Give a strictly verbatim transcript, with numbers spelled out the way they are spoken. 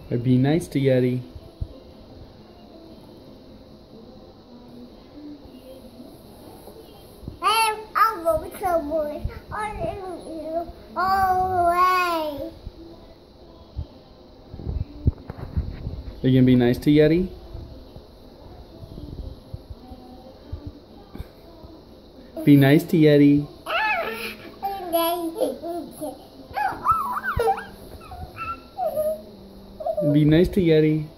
Or be nice to Yeti. Hey, I'll go with someone. All the way. Are you gonna be nice to Yeti? Be nice to Yeti. Be nice to Yeti.